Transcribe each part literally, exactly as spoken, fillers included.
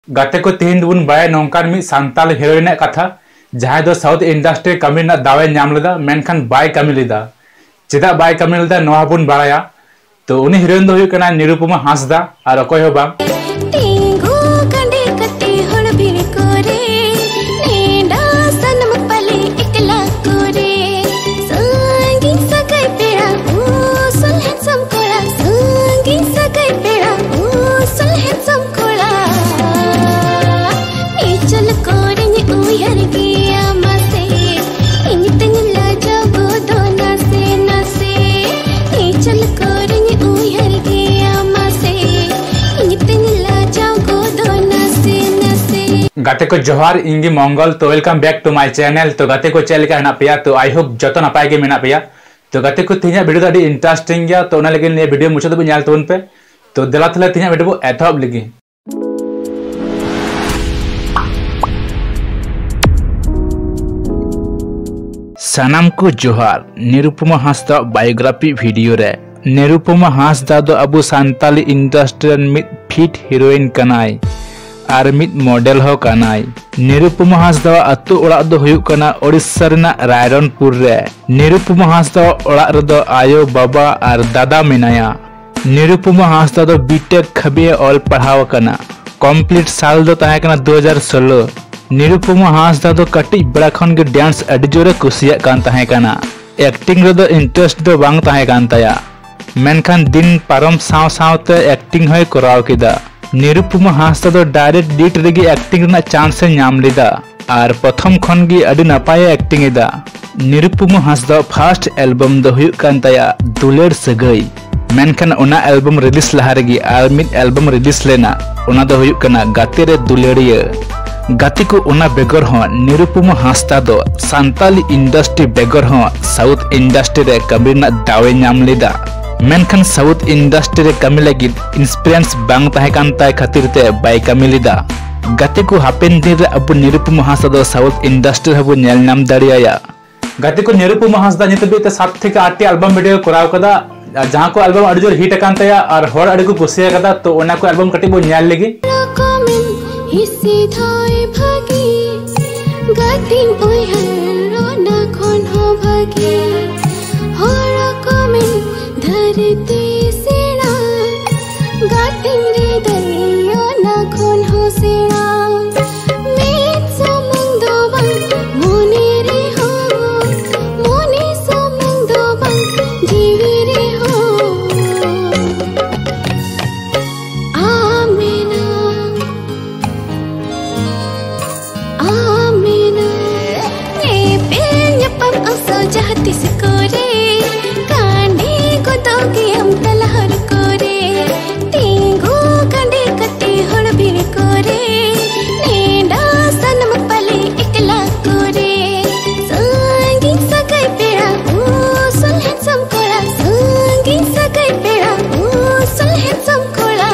गाते को तीन दुन बाय नौकान मी सांताल हीरोइन कथा जहां दो साउथ इंडस्ट्री कमी ना दावे नाम लेदा मेनखान बाय कमी लेदा चेदा बाय कमी लेदा नोहा बुन बाराया तो उनी हीरोइन दो हुई कना निरुपमा हांसदा और अकोय हो बांग गाते को जोहार इंगी मंगल तो welcome back to my channel. तो गाते को चैनल का पे तो आई होप जो नपाय के मेना पे तो गाते को तीन वीडियो तो इंटरेस्टिंग गया तो लेकिन ये वीडियो मुझे तो नाल तबन पे तो दिला तले तीन वीडियो एथब लगी सनाम को जोहार निरुपमा हांसदा बायोग्राफी वीडियो रे निरुपमा हांसदा दो अबु सांताली इंडस्ट्री मिड फिट हीरोइन कनाई और मिड मॉडल हो कनाई। निरुपमा हांसदा अतु ओड़ा दो हुयुक कना ओडिशा रेना रायरनपुर रे। निरुपमा हांसदा ओड़ा रे दो आयो बाबा और दादा मेनाया। निरुपमा हांसदा दो बीटेक खबे ऑल पढ़ाव कना कंप्लीट साल दो ताहे कना दो हज़ार सोलह। निरुपमा हांसदा दो कटी बड़ा खन के डांस अडी जोरे कुसिया कान ताहे कना एक्टिंग रे दो इंटरेस्ट दो बांग ताहे कान ताया मेनखान दिन पारम साव सावते एक्टिंग होय कराव केदा। निरुपमा हांसदा दो डायरेक्ट लीड रेगी एक्टिंग रना चांस से नाम लेदा और प्रथम खन गी अडी नपाय एक्टिंग एदा। निरुपमा हांसदा फर्स्ट एल्बम दो हुयुक कान ताया दुलेर सगई मेनखान ओना एल्बम रिलीज लहा रेगी आर मिड एल्बम रिलीज लेना ओना दो हुयुक कना गाते रे दुलेरिया। गाते को ओना बेगर हो निरुपमा हांसदा दो सांताली इंडस्ट्री बेगर हो साउथ इंडस्ट्री रे कमी रना दावे नाम लेदा मेनखान साउथ इंडस्ट्री रे कमी लगी इंस्पिरेंस बांग ताहे कान ताय खातिर ते बाय कमी लेदा। गाते को हापेन दिन रे अब निरुपमा हांसदा दो साउथ इंडस्ट्री हबो नेल नाम दाड़ियाया। गाते को निरुपमा हांसदा नितबे ते सात थेके आठ एल्बम वीडियो कराव कदा जहां को एल्बम अडी जोर हिट कान ताया और होर अडी को कुसिया कदा तो ओना को एल्बम कटी बो नेल लेगी गातिन ओय हरोना कोन हो भागी होरा कमेंट धरती सेना गातिन रे दरिया ना कोन हो सेना मेत समंग दो बंग मोने रे हो मोने समंग दो बंग जीवी रे हो आमेना आमेना ये पेन पम असो जहती से कोरे कांडे को तो के हम तलहर कोरे तीगो कांडे कते हड़ भीड़ कोरे नेडा सनम पले एकला कोरे संगी सगाई पेड़ा ओ सुल हैंडसम कोड़ा संगी सगाई पेड़ा ओ सुल हैंडसम कोड़ा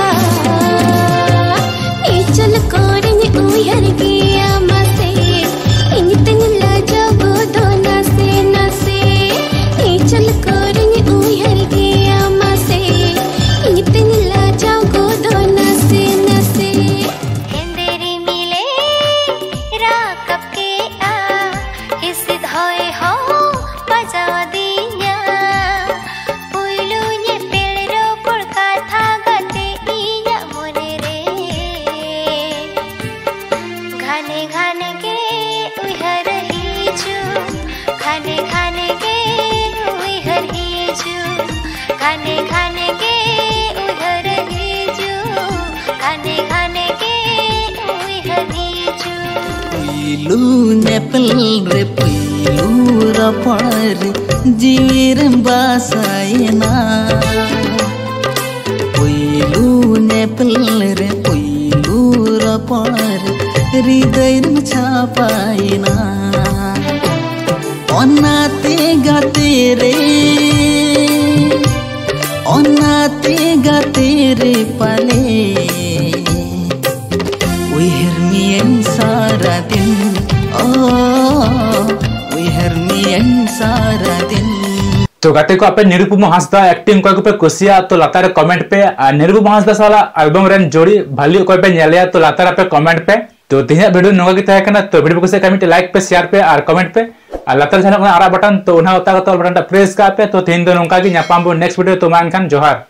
नी चल कोरे नी उयर गया मसे इन तन ला जब दो नसे नसे नी चल कोरे नी उयर गया मसे इन तन ला जब दो नसे नसे हेंदेरी मिले राकब के आ इस धोए हो बजा दिया पुइलु ने पेड़ो पुड़का था गते इया मोने रे घाने घाने के उहर हिजु घाने घाने के उहर हिजु घाने घाने के उहर हिजु घाने घाने के उहर हिजु पुइलु नेपल रे पुइलु रपार जीवीर बासायना पुइलु नेपल रे पुइलु रपार हृदय छापायना ओनाते गाते रे ओनाते गाते रे पाले उहर मियन सारा दिन ओ उहर मियन सारा दिन। तो गाते को आपे निरुपमा हांसदा एक्टिंग को पे कुसिया तो लातार कमेंट पे निरुपमा हांसदा साला एल्बम रेन जोड़ी भाली को पे नेलिया तो लातार पे कमेंट पे तो तीन वीडियो नोगा की तहे कना तो वीडियो को से कमेंट लाइक पे शेयर पे और कमेंट पे और लातार चैनल को आरा बटन तो उना होता का तो बटन प्रेस का पे तो तीन दो नोका की न्यापाम नेक्स्ट वीडियो तो मान खान जोहार।